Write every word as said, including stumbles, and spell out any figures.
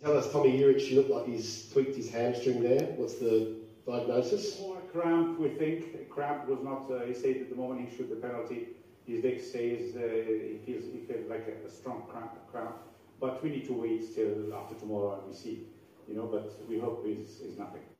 Tell us, Tomi Juric, looked like he's tweaked his hamstring there. What's the diagnosis? More cramp, we think. Cramp was not, uh, he said at the moment he shoot the penalty. His leg says uh, he feels he feels like a, a strong cramp, cramp. But we need to wait till after tomorrow and we see, you know, but we hope it's, it's nothing.